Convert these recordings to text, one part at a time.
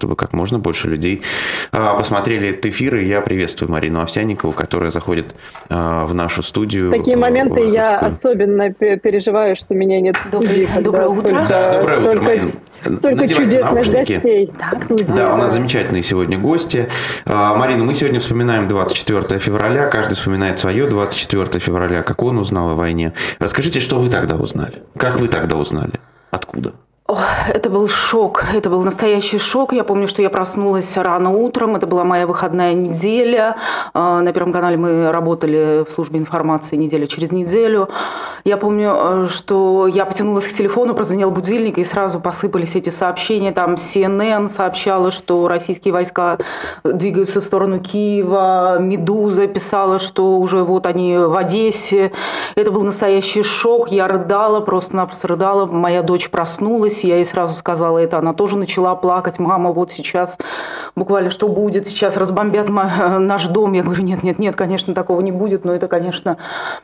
чтобы как можно больше людей посмотрели этот эфир. И я приветствую Марину Овсянникову, которая заходит в нашу студию. В такие моменты я особенно переживаю, что меня нет в студии. Доброе утро. Доброе утро, Марина. Столько чудесных гостей. Да, у нас замечательные сегодня гости. Марина, мы сегодня вспоминаем 24 февраля. Каждый вспоминает свое 24 февраля, как он узнал о войне. Расскажите, что вы тогда узнали? Как вы тогда узнали? Откуда? Это был шок, это был настоящий шок. Я помню, что я проснулась рано утром, это была моя выходная неделя. На Первом канале мы работали в службе информации неделю через неделю. Я помню, что я потянулась к телефону, прозвенел будильник, и сразу посыпались эти сообщения. Там CNN сообщала, что российские войска двигаются в сторону Киева. «Медуза» писала, что уже вот они в Одессе. Это был настоящий шок. Я рыдала, просто-напросто рыдала. Моя дочь проснулась. Я ей сразу сказала это, она тоже начала плакать. Мама, вот сейчас буквально что будет, сейчас разбомбят наш дом. Я говорю, нет, конечно, такого не будет, но это, конечно,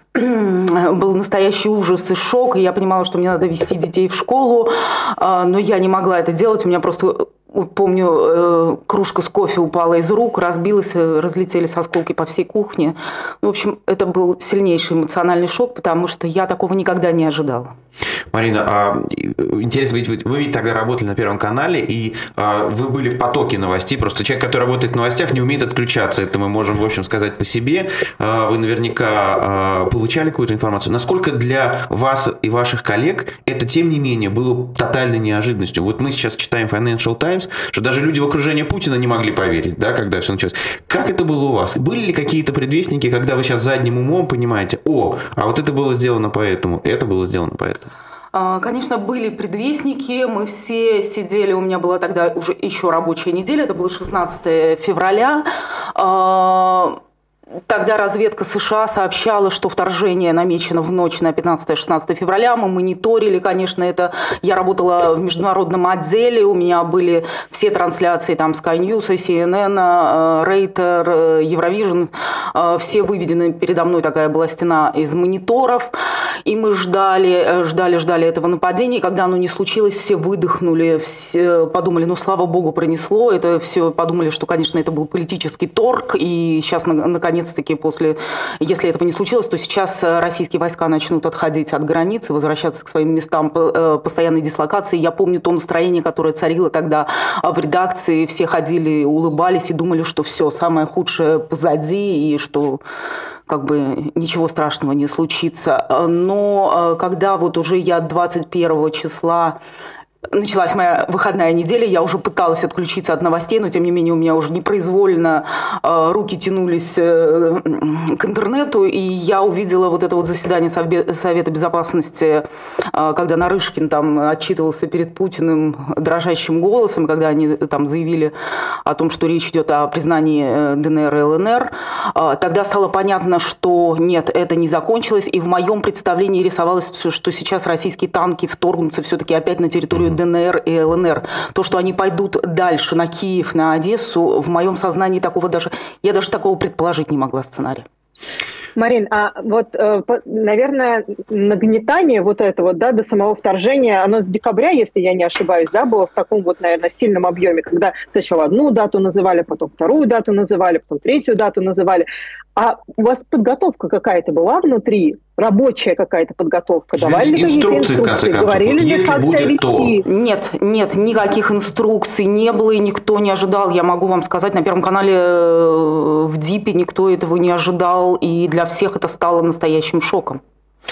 был настоящий ужас и шок. И я понимала, что мне надо вести детей в школу, но я не могла это делать. У меня просто... Помню, кружка с кофе упала из рук, разбилась, разлетелись осколки по всей кухне. В общем, это был сильнейший эмоциональный шок, потому что я такого никогда не ожидала. Марина, интересно, вы ведь тогда работали на Первом канале, и вы были в потоке новостей. Просто человек, который работает в новостях, не умеет отключаться. Это мы можем, в общем, сказать по себе. Вы наверняка получали какую-то информацию. Насколько для вас и ваших коллег это, тем не менее, было тотальной неожиданностью? Вот мы сейчас читаем Financial Times, что даже люди в окружении Путина не могли поверить, да, когда все началось. Как это было у вас? Были ли какие-то предвестники, когда вы сейчас задним умом понимаете, а вот это было сделано поэтому, это было сделано поэтому? Конечно, были предвестники, мы все сидели, у меня была тогда уже еще рабочая неделя, это было 16 февраля. Тогда разведка США сообщала, что вторжение намечено в ночь на 15-16 февраля. Мы мониторили, конечно, это. Я работала в международном отделе, у меня были все трансляции, там, Sky News, CNN, Рейтер, Eurovision, все выведены передо мной, такая была стена из мониторов. И мы ждали этого нападения. И когда оно не случилось, все выдохнули, все подумали, слава богу, пронесло. Это все подумали, что, конечно, это был политический торг. И сейчас, наконец-таки, если этого не случилось, то сейчас российские войска начнут отходить от границы, возвращаться к своим местам постоянной дислокации. Я помню то настроение, которое царило тогда в редакции. Все ходили, улыбались и думали, что все, самое худшее позади, и что... как бы ничего страшного не случится. Но когда вот уже я 21 числа началась моя выходная неделя, я уже пыталась отключиться от новостей, но тем не менее у меня уже непроизвольно руки тянулись к интернету, и я увидела вот это вот заседание Совета Безопасности, когда Нарышкин там отчитывался перед Путиным дрожащим голосом, когда они там заявили о том, что речь идет о признании ДНР и ЛНР. Тогда стало понятно, что нет, это не закончилось, и в моем представлении рисовалось, что сейчас российские танки вторгнутся все-таки опять на территорию ДНР и ЛНР. То, что они пойдут дальше на Киев, на Одессу, в моем сознании я даже такого предположить не могла сценария. Марин, вот, наверное, нагнетание вот этого, да, до самого вторжения, оно с декабря, если я не ошибаюсь, да, было в таком вот, наверное, сильном объеме, когда сначала одну дату называли, потом вторую дату называли, потом третью дату называли. А у вас подготовка какая-то была внутри? Рабочая какая-то подготовка? Давали ли какие-то инструкции? В конце концов. Говорили ли, если как себя вести? Нет, никаких инструкций не было, и никто не ожидал. Я могу вам сказать, на Первом канале в ДИПе никто этого не ожидал, и для всех это стало настоящим шоком.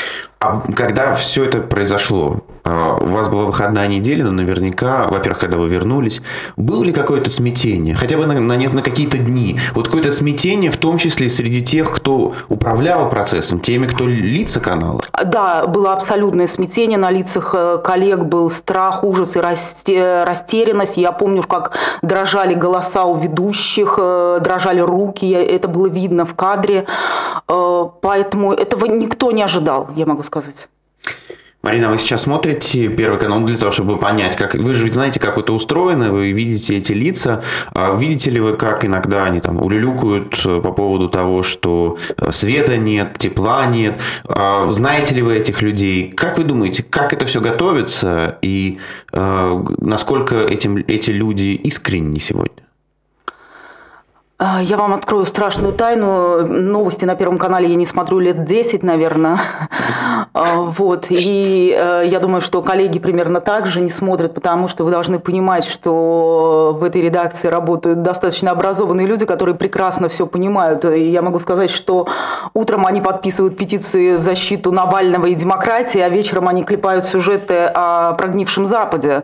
А когда все это произошло, у вас была выходная неделя, но наверняка, во-первых, когда вы вернулись, было ли какое-то смятение? Хотя бы на какие-то дни. Вот какое-то смятение, в том числе среди тех, кто управлял процессом, теми, кто лица канала? Да, было абсолютное смятение. На лицах коллег был страх, ужас и растерянность. Я помню, как дрожали голоса у ведущих, дрожали руки. Это было видно в кадре. Поэтому этого никто не ожидал, я могу сказать. Марина, вы сейчас смотрите Первый канал для того, чтобы понять, как вы же ведь знаете, как это устроено, вы видите эти лица. Видите ли вы, как иногда они там улюлюкают по поводу того, что света нет, тепла нет? Знаете ли вы этих людей? Как вы думаете, как это все готовится и насколько эти люди искренни сегодня? Я вам открою страшную тайну. Новости на Первом канале я не смотрю лет 10, наверное. Вот. И я думаю, что коллеги примерно так же не смотрят, потому что вы должны понимать, что в этой редакции работают достаточно образованные люди, которые прекрасно все понимают. И я могу сказать, что утром они подписывают петиции в защиту Навального и демократии, а вечером они клепают сюжеты о прогнившем Западе.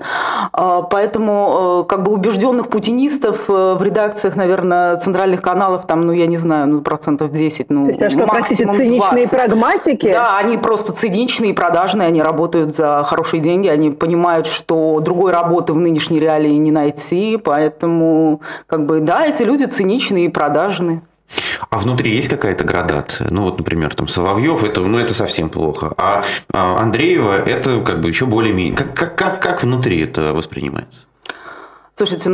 Поэтому как бы убежденных путинистов в редакциях, наверное, центральных каналов, там, я не знаю, 10%, То есть, что, простите, циничные 20. прагматики? Да, они просто циничные, продажные, они работают за хорошие деньги, они понимают, что другой работы в нынешней реалии не найти, поэтому, да, эти люди циничные и продажные. А внутри есть какая-то градация? Например, там Соловьев, это совсем плохо, а Андреева, это еще более-менее. Как внутри это воспринимается? Слушайте,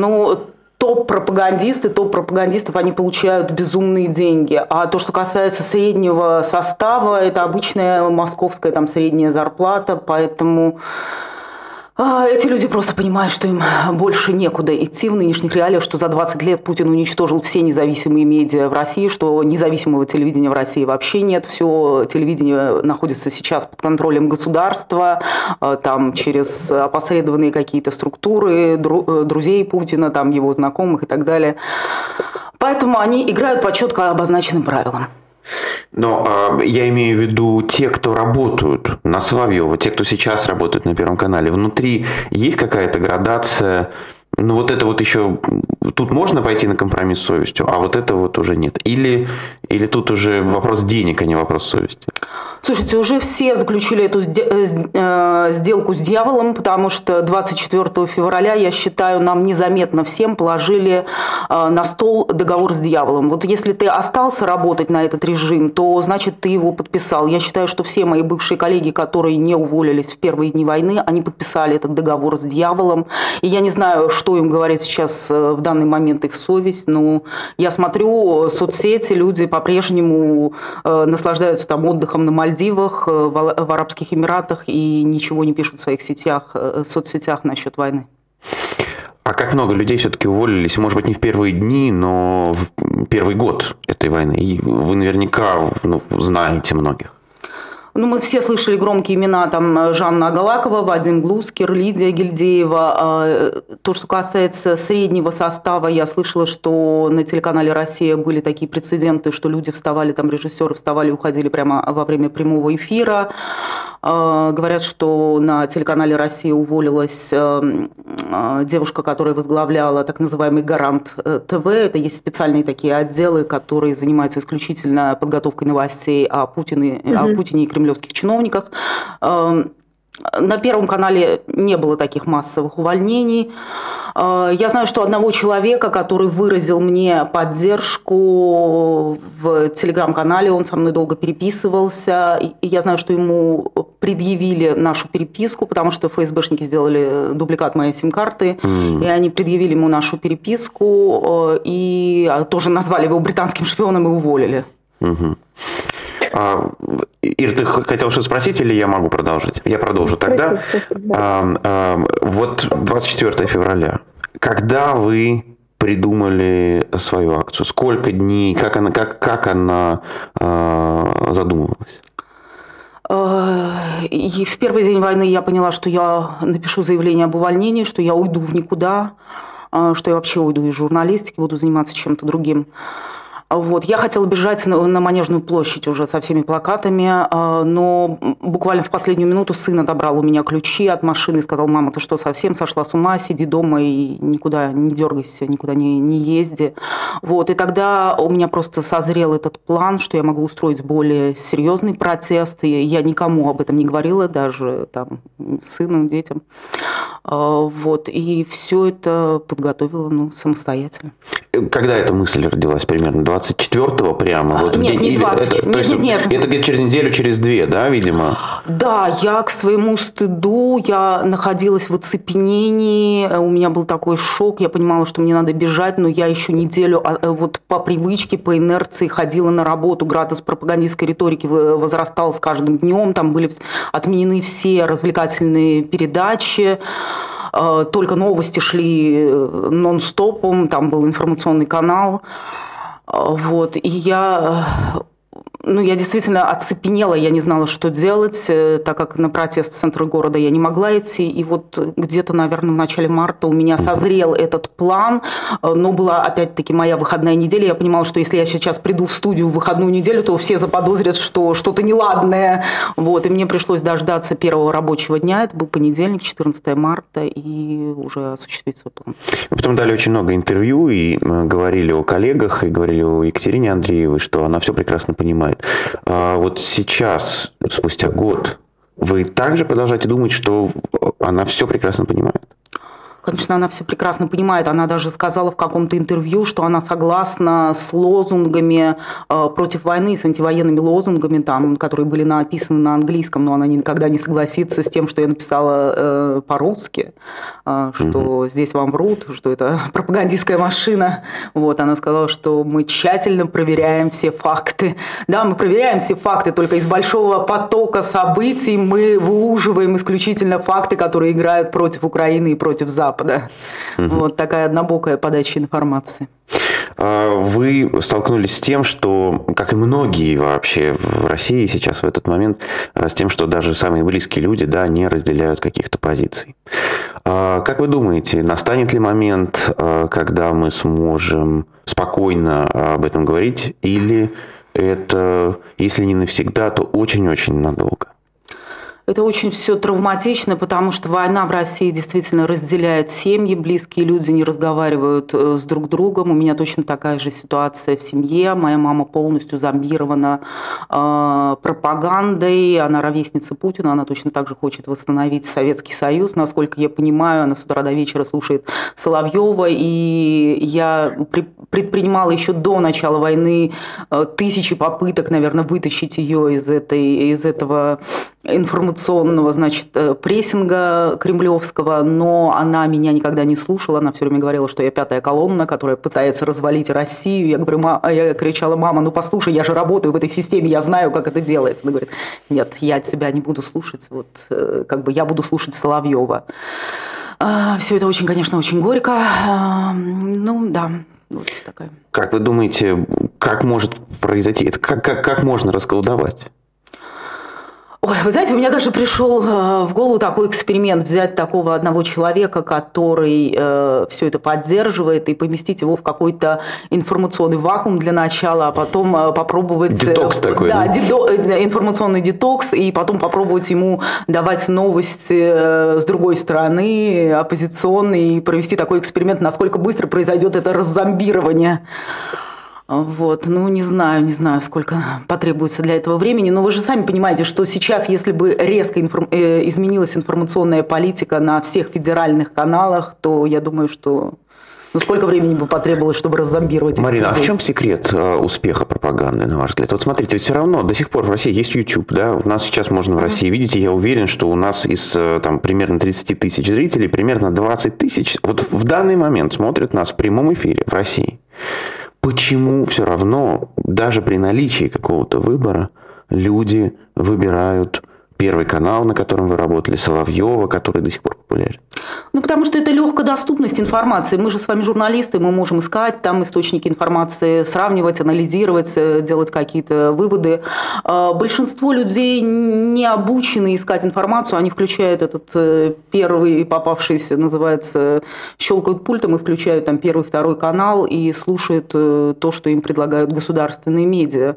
топ-пропагандистов, они получают безумные деньги. А то, что касается среднего состава, это обычная московская средняя зарплата, поэтому эти люди просто понимают, что им больше некуда идти в нынешних реалиях, что за 20 лет Путин уничтожил все независимые медиа в России, что независимого телевидения в России вообще нет. Все телевидение находится сейчас под контролем государства, через опосредованные какие-то структуры, друзей Путина, его знакомых и так далее. Поэтому они играют по четко обозначенным правилам. Но я имею в виду те, кто работают на Соловьева, те, кто сейчас работает на Первом канале. Внутри есть какая-то градация? Это еще... Тут можно пойти на компромисс с совестью, а это уже нет. Или тут уже вопрос денег, а не вопрос совести? Слушайте, уже все заключили эту сделку с дьяволом, потому что 24 февраля, я считаю, нам незаметно всем положили на стол договор с дьяволом. Если ты остался работать на этот режим, то значит ты его подписал. Я считаю, что все мои бывшие коллеги, которые не уволились в первые дни войны, они подписали этот договор с дьяволом. И я не знаю, что им говорит сейчас в данный момент их совесть, но я смотрю соцсети, люди по-прежнему наслаждаются отдыхом на Мальдивах, в Арабских Эмиратах и ничего не пишут в своих соцсетях насчет войны. А как много людей все-таки уволились, может быть, не в первые дни, но в первый год этой войны? И вы наверняка знаете многих. Мы все слышали громкие имена, Жанна Агалакова, Вадим Глускер, Лидия Гильдеева. То, что касается среднего состава, я слышала, что на телеканале «Россия» были такие прецеденты, что люди вставали, режиссеры вставали и уходили прямо во время прямого эфира. Говорят, что на телеканале «Россия» уволилась девушка, которая возглавляла так называемый «Гарант ТВ». Это есть специальные такие отделы, которые занимаются исключительно подготовкой новостей о Путине и кремлевских чиновниках. На Первом канале не было таких массовых увольнений. Я знаю, что одного человека, который выразил мне поддержку в телеграм-канале, он со мной долго переписывался, и я знаю, что ему предъявили нашу переписку, потому что ФСБшники сделали дубликат моей сим-карты, и они предъявили ему нашу переписку, и тоже назвали его британским шпионом и уволили. Ир, ты хотел что-то спросить, или я могу продолжить? Я продолжу тогда. 24 февраля. Когда вы придумали свою акцию? Сколько дней? Как она задумывалась? И в первый день войны я поняла, что я напишу заявление об увольнении, что я уйду в никуда, что я вообще уйду из журналистики, буду заниматься чем-то другим. Я хотела бежать на Манежную площадь уже со всеми плакатами, но буквально в последнюю минуту сын отобрал у меня ключи от машины и сказал: мама, ты что, совсем сошла с ума? Сиди дома и никуда не дергайся, никуда не езди. И тогда у меня просто созрел этот план, что я могу устроить более серьезный протест. И я никому об этом не говорила, даже сыну, детям. И все это подготовила самостоятельно. Когда эта мысль родилась? Примерно 24-го прямо? Вот нет, в день, не 20. Нет. Это где-то через неделю, через две, да, видимо? Да, я к своему стыду, я находилась в оцепенении, у меня был такой шок, я понимала, что мне надо бежать, но я еще неделю вот по привычке, по инерции ходила на работу, градус пропагандистской риторики возрастал с каждым днем, там были отменены все развлекательные передачи, только новости шли нон-стопом, там был информационный канал. Вот, и я действительно оцепенела, я не знала, что делать, так как на протест в центр города я не могла идти. И вот где-то, наверное, в начале марта у меня созрел этот план, но была опять-таки моя выходная неделя. Я понимала, что если я сейчас приду в студию в выходную неделю, то все заподозрят, что что-то неладное. Вот, и мне пришлось дождаться первого рабочего дня, это был понедельник, 14 марта, и уже осуществить свой план. Вы потом дали очень много интервью и говорили о коллегах, и говорили о Екатерине Андреевой, что она все прекрасно понимает. А вот сейчас, спустя год, вы также продолжаете думать, что она все прекрасно понимает? Конечно, она все прекрасно понимает. Она даже сказала в каком-то интервью, что она согласна с лозунгами против войны, с антивоенными лозунгами, там, которые были написаны на английском, но она никогда не согласится с тем, что я написала по-русски, что здесь вам врут, что это пропагандистская машина. Вот, она сказала, что мы тщательно проверяем все факты. Да, мы проверяем все факты, только из большого потока событий мы выуживаем исключительно факты, которые играют против Украины и против Запада. Вот такая однобокая подача информации. Вы столкнулись с тем, что, как и многие вообще в России сейчас в этот момент, с тем, что даже самые близкие люди, да, не разделяют каких-то позиций. Как вы думаете, настанет ли момент, когда мы сможем спокойно об этом говорить, или это, если не навсегда, то очень-очень надолго? Это очень все травматично, потому что война в России действительно разделяет семьи, близкие люди не разговаривают с друг другом. У меня точно такая же ситуация в семье. Моя мама полностью зомбирована пропагандой. Она ровесница Путина, она точно так же хочет восстановить Советский Союз. Насколько я понимаю, она с утра до вечера слушает Соловьева. И я предпринимала еще до начала войны тысячи попыток, наверное, вытащить ее из этого информационного, значит, прессинга кремлевского, но она меня никогда не слушала, она все время говорила, что я пятая колонна, которая пытается развалить Россию. Я кричала: мама, ну послушай, я же работаю в этой системе, я знаю, как это делается. Она говорит: нет, я тебя не буду слушать, вот, как бы я буду слушать Соловьева. Все это очень, конечно, очень горько. Ну, да. Вот такая. Как вы думаете, как может произойти? Это как можно расколдовать? Ой, вы знаете, у меня даже пришел в голову такой эксперимент: взять такого одного человека, который все это поддерживает, и поместить его в какой-то информационный вакуум для начала, а потом попробовать... Детокс такой, да? Информационный детокс, и потом попробовать ему давать новости с другой стороны, оппозиционные, и провести такой эксперимент, насколько быстро произойдет это раззомбирование. Вот, ну, не знаю, сколько потребуется для этого времени, но вы же сами понимаете, что сейчас, если бы резко изменилась информационная политика на всех федеральных каналах, то я думаю, что... Ну, сколько времени бы потребовалось, чтобы раззомбировать этих Марина, людей? А в чем секрет успеха пропаганды, на ваш взгляд? Вот смотрите, ведь все равно до сих пор в России есть YouTube, да? У нас сейчас можно в России, видите, я уверен, что у нас из там, примерно 30 тысяч зрителей, примерно 20 тысяч вот в данный момент смотрят нас в прямом эфире в России. Почему все равно, даже при наличии какого-то выбора, люди выбирают Первый канал, на котором вы работали, Соловьева, который до сих пор популярен? Ну, потому что это легкая доступность информации. Мы же с вами журналисты, мы можем искать там источники информации, сравнивать, анализировать, делать какие-то выводы. Большинство людей не обучены искать информацию, они включают этот первый попавшийся, называется, щелкают пультом и включают там первый, второй канал и слушают то, что им предлагают государственные медиа.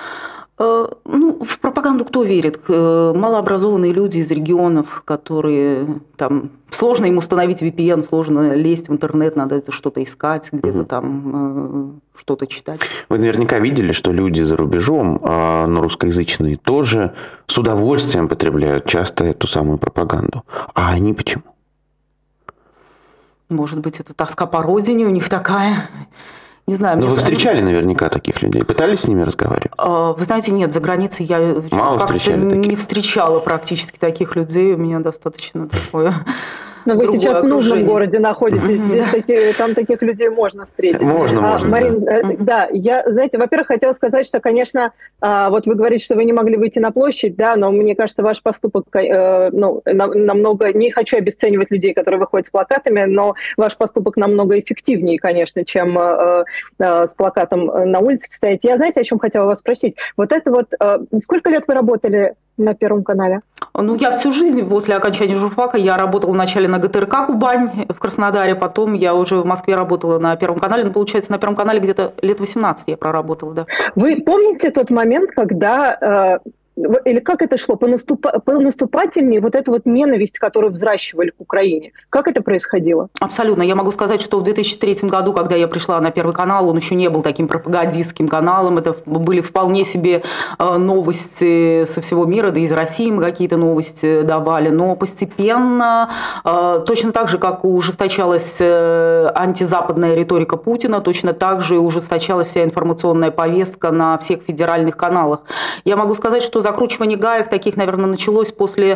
Ну, в пропаганду кто верит? Малообразованные люди из регионов, которые там... Сложно им установить VPN, сложно лезть в интернет, надо это что-то искать, где-то там что-то читать. Вы наверняка видели, что люди за рубежом, но русскоязычные тоже, с удовольствием потребляют часто эту самую пропаганду. А они почему? Может быть, это тоска по родине у них такая... Не знаю. Но вы встречали наверняка таких людей? Пытались с ними разговаривать? Вы знаете, нет, за границей я как-то не встречала практически таких людей. У меня достаточно такое... Но вы сейчас в нужном городе находитесь, здесь там таких людей можно встретить. Можно. Марин, да, я, знаете, во-первых, хотела сказать, что, конечно, вот вы говорите, что вы не могли выйти на площадь, да, но мне кажется, ваш поступок, намного, не хочу обесценивать людей, которые выходят с плакатами, но ваш поступок намного эффективнее, конечно, чем с плакатом на улице стоять. Я, знаете, о чем хотела вас спросить? Вот это вот, сколько лет вы работали на Первом канале? Ну, я всю жизнь после окончания журфака, я работала вначале на ГТРК «Кубань» в Краснодаре, потом я уже в Москве работала на Первом канале, но, получается, на Первом канале где-то лет 18 я проработала, да. Вы помните тот момент, когда... Или как это шло? По наступательнее вот эта вот ненависть, которую взращивали к Украине. Как это происходило? Абсолютно. Я могу сказать, что в 2003 году, когда я пришла на Первый канал, он еще не был таким пропагандистским каналом. Это были вполне себе новости со всего мира, да и из России мы какие-то новости давали. Но постепенно, точно так же, как ужесточалась антизападная риторика Путина, точно так же ужесточалась вся информационная повестка на всех федеральных каналах. Я могу сказать, что закручивание гаек таких, наверное, началось после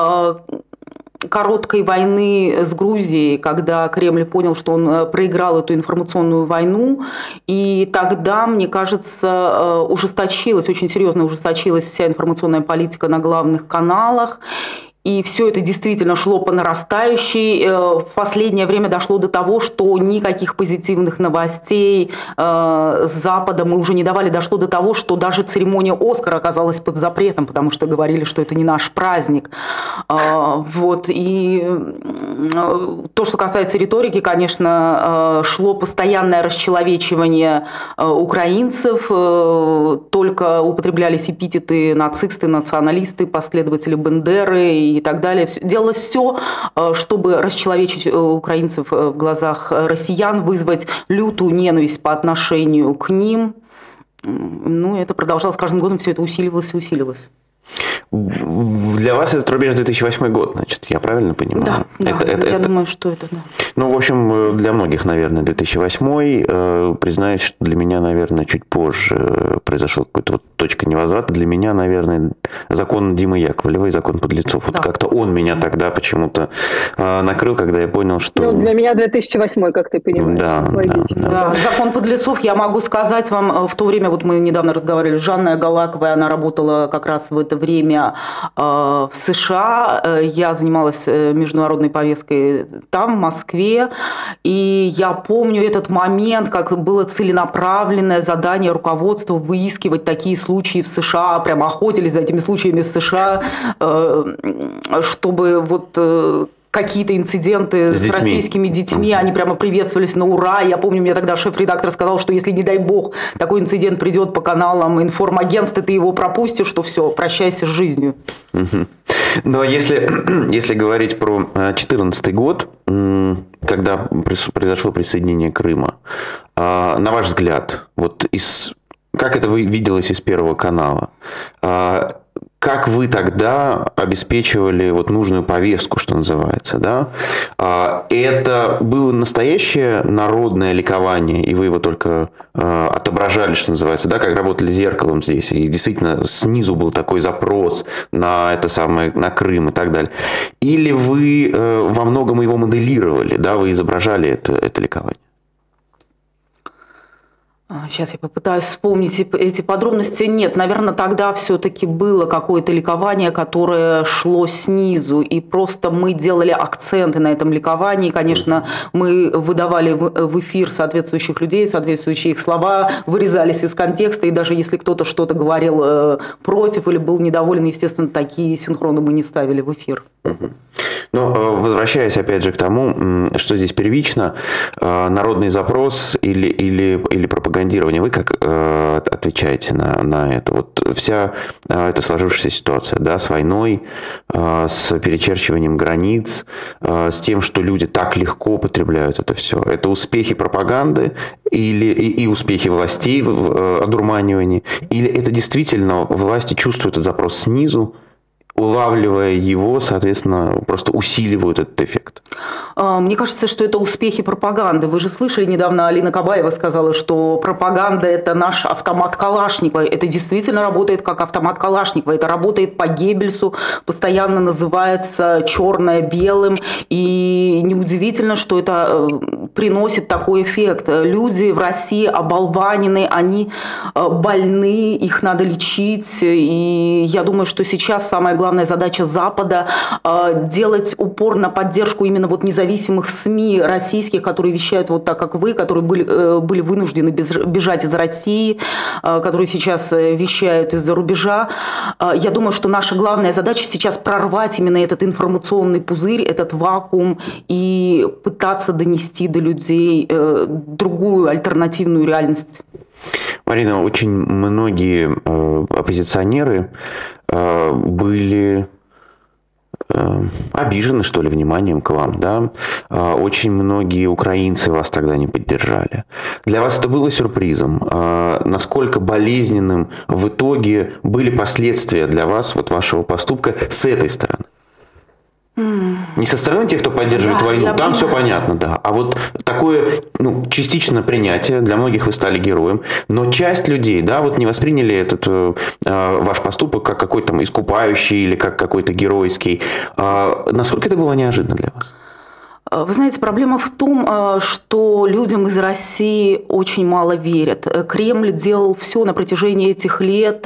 короткой войны с Грузией, когда Кремль понял, что он проиграл эту информационную войну, и тогда, мне кажется, очень серьезно ужесточилась вся информационная политика на главных каналах. И все это действительно шло по нарастающей. В последнее время дошло до того, что никаких позитивных новостей с Запада мы уже не давали. Дошло до того, что даже церемония «Оскара» оказалась под запретом, потому что говорили, что это не наш праздник. Вот. И то, что касается риторики, конечно, шло постоянное расчеловечивание украинцев. Только употреблялись эпитеты нацисты, националисты, последователи Бендеры и так далее. Делалось все, чтобы расчеловечить украинцев в глазах россиян, вызвать лютую ненависть по отношению к ним. Ну, это продолжалось с каждым годом, все это усиливалось и усиливалось. Для вас это рубеж 2008 год, значит, я правильно понимаю? Да, я думаю, что это, да. Ну, в общем, для многих, наверное, 2008. Признаюсь, что для меня, наверное, чуть позже произошла какая-то вот точка невозврата. Для меня, наверное, закон Димы Яковлева и закон подлецов. Вот как-то он меня тогда почему-то накрыл, когда я понял, что... Ну, для меня 2008, как ты понимаешь. Да, закон подлецов, я могу сказать вам, в то время, вот мы недавно разговаривали с Жанной Галаковой, она работала как раз в это время в США, я занималась международной повесткой там, в Москве, и я помню этот момент, как было целенаправленное задание руководства выискивать такие случаи в США, прямо охотились за этими случаями в США, чтобы вот... какие-то инциденты с российскими детьми, они прямо приветствовались на ура. Я помню, мне тогда шеф-редактор сказал, что если, не дай бог, такой инцидент придет по каналам информагентств, ты его пропустишь, то все, прощайся с жизнью. Но если говорить про 2014 год, когда произошло присоединение Крыма, на ваш взгляд, вот как это виделось из Первого канала? Как вы тогда обеспечивали вот нужную повестку, что называется, да? Это было настоящее народное ликование, и вы его только отображали, что называется, да, как работали зеркалом здесь, и действительно снизу был такой запрос на это самое, на Крым и так далее. Или вы во многом его моделировали, да, вы изображали это ликование? Сейчас я попытаюсь вспомнить эти подробности. Нет, наверное, тогда все-таки было какое-то ликование, которое шло снизу, и просто мы делали акценты на этом ликовании. Конечно, мы выдавали в эфир соответствующих людей, соответствующие их слова, вырезались из контекста, и даже если кто-то что-то говорил против или был недоволен, естественно, такие синхроны мы не ставили в эфир. Но возвращаясь опять же к тому, что здесь первично, народный запрос или пропагандирование, вы как отвечаете на это? Вот вся эта сложившаяся ситуация, да, с войной, с перечерчиванием границ, с тем, что люди так легко употребляют это все. Это успехи пропаганды и успехи властей в одурманивании? Или это действительно власти чувствуют этот запрос снизу, улавливая его, соответственно, просто усиливают этот эффект? Мне кажется, что это успехи пропаганды. Вы же слышали, недавно Алина Кабаева сказала, что пропаганда – это наш автомат Калашникова. Это действительно работает как автомат Калашникова. Это работает по Геббельсу, постоянно называется черное белым. И неудивительно, что это приносит такой эффект. Люди в России оболванены, они больны, их надо лечить. И я думаю, что сейчас самое главная задача Запада делать упор на поддержку именно вот независимых СМИ российских, которые вещают вот так, как вы, которые были вынуждены бежать из России, которые сейчас вещают из-за рубежа. Я думаю, что наша главная задача сейчас прорвать именно этот информационный пузырь, этот вакуум и пытаться донести до людей другую альтернативную реальность. Марина, очень многие оппозиционеры были обижены, что ли, вниманием к вам, да? Очень многие украинцы вас тогда не поддержали. Для вас это было сюрпризом? Насколько болезненным в итоге были последствия для вас, вот вашего поступка с этой стороны? Не со стороны тех, кто поддерживает войну, там все понятно, да. А вот такое частичное принятие, для многих вы стали героем, но часть людей, да, вот не восприняли этот ваш поступок как какой-то там искупающий или как какой-то геройский. Насколько это было неожиданно для вас? Вы знаете, проблема в том, что людям из России очень мало верят. Кремль делал все на протяжении этих лет.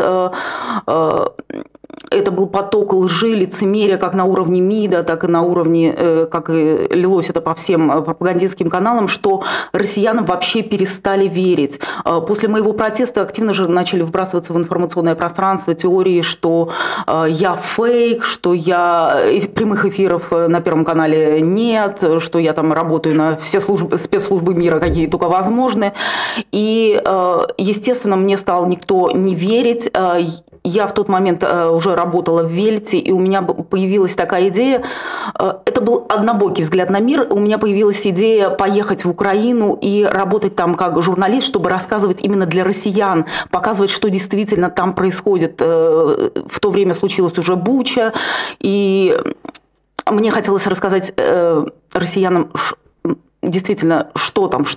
Это был поток лжи, лицемерия как на уровне МИДа, так и на уровне, как и лилось это по всем пропагандистским каналам, что россиянам вообще перестали верить. После моего протеста активно же начали вбрасываться в информационное пространство теории, что я фейк, что прямых эфиров на Первом канале нет, что я там работаю на все спецслужбы мира, какие только возможны. И, естественно, мне стал никто не верить. Я в тот момент уже работала в Вельте, и у меня появилась такая идея. Это был однобокий взгляд на мир. У меня появилась идея поехать в Украину и работать там как журналист, чтобы рассказывать именно для россиян, показывать, что действительно там происходит. В то время случилась уже Буча, и мне хотелось рассказать россиянам, действительно, что там,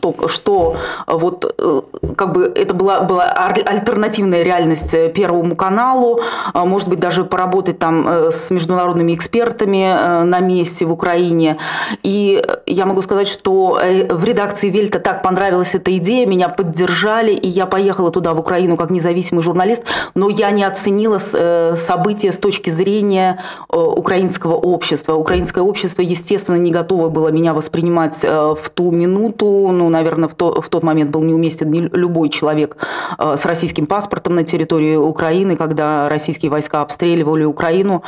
вот как бы это была альтернативная реальность Первому каналу, может быть, даже поработать там с международными экспертами на месте в Украине. И я могу сказать, что в редакции Вельта так понравилась эта идея, меня поддержали, и я поехала туда, в Украину, как независимый журналист, но я не оценила события с точки зрения украинского общества. Украинское общество, естественно, не готово было меня воспринимать в ту минуту, наверное, в тот момент был неуместен любой человек с российским паспортом на территории Украины, когда российские войска обстреливали Украину.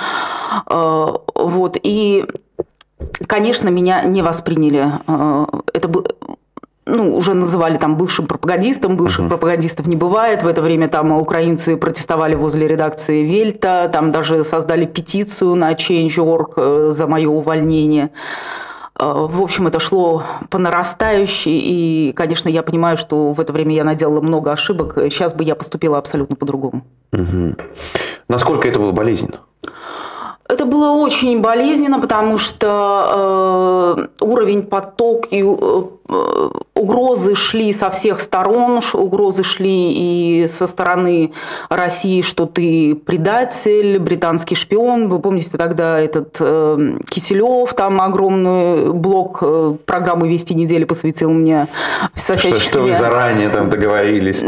Вот. И, конечно, меня не восприняли. Это был... уже называли там бывшим пропагандистом, бывших пропагандистов не бывает. В это время там украинцы протестовали возле редакции Вельта, там даже создали петицию на Change.org за мое увольнение. В общем, это шло по нарастающей, и, конечно, я понимаю, что в это время я наделала много ошибок. Сейчас бы я поступила абсолютно по-другому. Угу. Насколько это было болезненно? Это было очень болезненно, потому что уровень, поток и угрозы шли со всех сторон, угрозы шли и со стороны России, что ты предатель, британский шпион. Вы помните тогда этот Киселев, там огромный блок программы «Вести недели» посвятил мне. Что вы заранее там договорились.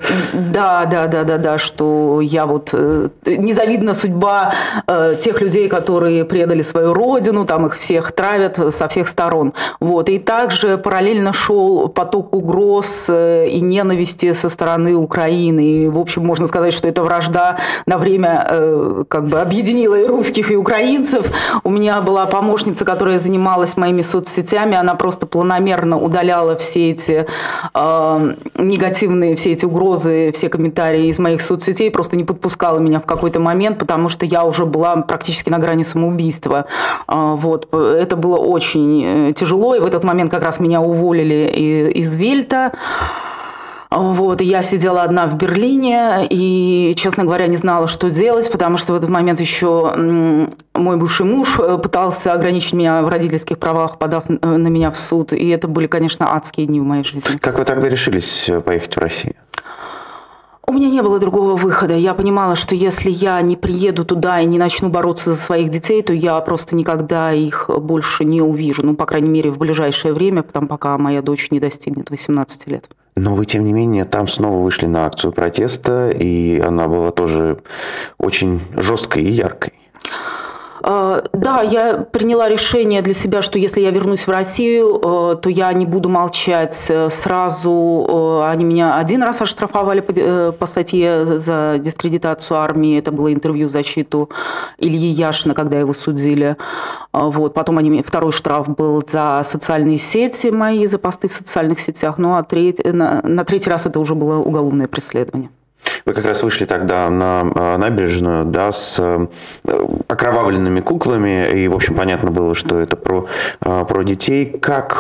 Да, что я вот... Незавидна судьба тех людей, которые предали свою родину, там их всех травят со всех сторон. Вот. И также параллельно шел поток угроз и ненависти со стороны Украины. И, в общем, можно сказать, что эта вражда на время как бы объединила и русских, и украинцев. У меня была помощница, которая занималась моими соцсетями, она просто планомерно удаляла все эти негативные, все эти угрозы, все комментарии из моих соцсетей, просто не подпускала меня в какой-то момент, потому что я уже была практически на грани самоубийства. Вот. Это было очень тяжело, и в этот момент как раз меня уволили из Вельта. Вот, и я сидела одна в Берлине и, честно говоря, не знала, что делать, потому что в этот момент еще мой бывший муж пытался ограничить меня в родительских правах, подав на меня в суд. И это были, конечно, адские дни в моей жизни. Как вы тогда решились поехать в Россию? У меня не было другого выхода. Я понимала, что если я не приеду туда и не начну бороться за своих детей, то я просто никогда их больше не увижу. Ну, по крайней мере, в ближайшее время, пока моя дочь не достигнет 18 лет. Но вы, тем не менее, там снова вышли на акцию протеста, и она была тоже очень жесткой и яркой. Да, я приняла решение для себя, что если я вернусь в Россию, то я не буду молчать сразу. Они меня один раз оштрафовали по статье за дискредитацию армии. Это было интервью в защиту Ильи Яшина, когда его судили. Вот. Потом второй штраф был за социальные сети мои, за посты в социальных сетях. Ну а на третий раз это уже было уголовное преследование. Вы как раз вышли тогда на набережную, да, с окровавленными куклами, и, в общем, понятно было, что это про детей.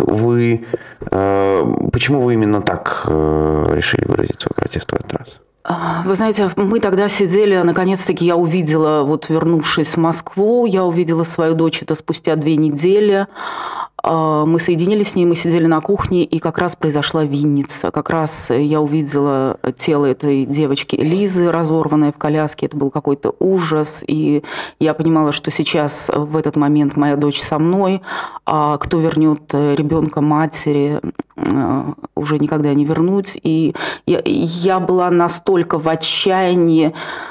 Почему вы именно так решили выразить свой протест в этот раз? Вы знаете, мы тогда сидели, наконец-таки я увидела, вот вернувшись в Москву, я увидела свою дочь, это спустя 2 недели. Мы соединились с ней, мы сидели на кухне, и как раз произошла Винница. Как раз я увидела тело этой девочки Лизы, разорванное в коляске. Это был какой-то ужас. И я понимала, что сейчас, в этот момент, моя дочь со мной, а кто вернет ребенка матери, уже никогда не вернуть. И я была настолько в отчаянии.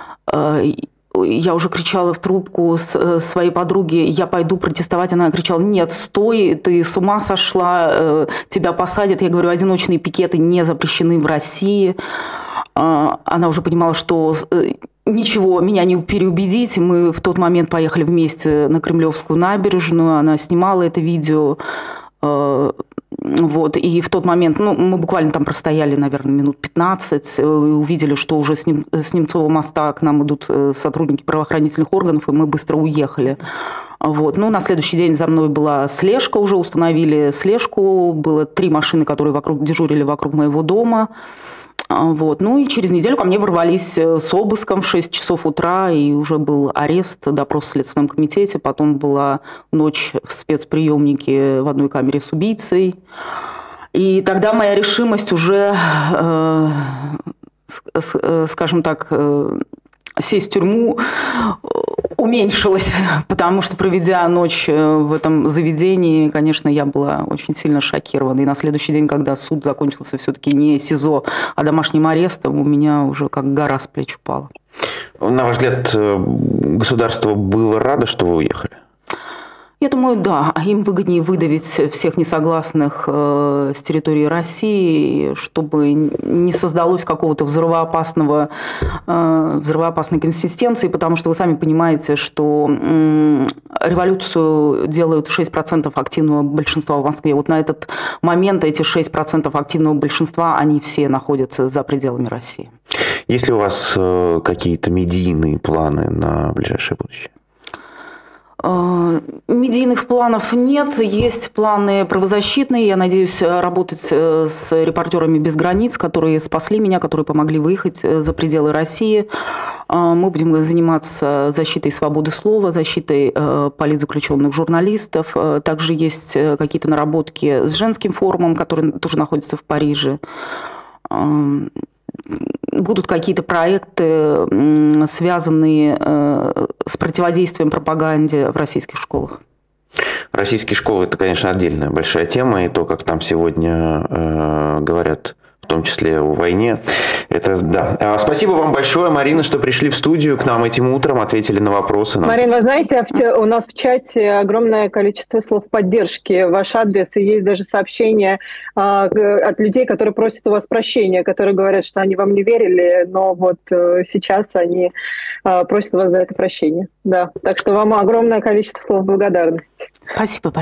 Я уже кричала в трубку своей подруге: я пойду протестовать. Она кричала: нет, стой, ты с ума сошла, тебя посадят. Я говорю: одиночные пикеты не запрещены в России. Она уже понимала, что ничего, меня не переубедить. Мы в тот момент поехали вместе на Кремлевскую набережную. Она снимала это видео. Вот, и в тот момент, мы буквально там простояли, наверное, минут 15, и увидели, что уже с Немцового моста к нам идут сотрудники правоохранительных органов, и мы быстро уехали. Вот. На следующий день за мной была слежка, уже установили слежку, было 3 машины, которые дежурили вокруг моего дома. Вот. И через неделю ко мне ворвались с обыском в 6 часов утра, и уже был арест, допрос в Следственном комитете. Потом была ночь в спецприемнике в одной камере с убийцей. И тогда моя решимость уже, скажем так, сесть в тюрьму уменьшилась, потому что, проведя ночь в этом заведении, конечно, я была очень сильно шокирована. И на следующий день, когда суд закончился все-таки не СИЗО, а домашним арестом, у меня уже как гора с плеч упала. На ваш взгляд, государство было радо, что вы уехали? Я думаю, да. Им выгоднее выдавить всех несогласных с территории России, чтобы не создалось какого-то взрывоопасной консистенции, потому что вы сами понимаете, что революцию делают 6% активного большинства в Москве. Вот на этот момент эти 6% активного большинства, они все находятся за пределами России. Есть ли у вас какие-то медийные планы на ближайшее будущее? Медийных планов нет, есть планы правозащитные. Я надеюсь работать с «Репортерами без границ», которые спасли меня, которые помогли выехать за пределы России. Мы будем заниматься защитой свободы слова, защитой политзаключенных журналистов. Также есть какие-то наработки с женским форумом, который тоже находится в Париже. Будут какие-то проекты, связанные с противодействием пропаганде в российских школах. Российские школы – это, конечно, отдельная большая тема, и то, как там сегодня говорят, в том числе о войне. Это да. Спасибо вам большое, Марина, что пришли в студию к нам этим утром, ответили на вопросы. Марина, вы знаете, у нас в чате огромное количество слов поддержки в ваш адрес, и есть даже сообщения от людей, которые просят у вас прощения, которые говорят, что они вам не верили, но вот сейчас они просят у вас за это прощения. Да. Так что вам огромное количество слов благодарности. Спасибо.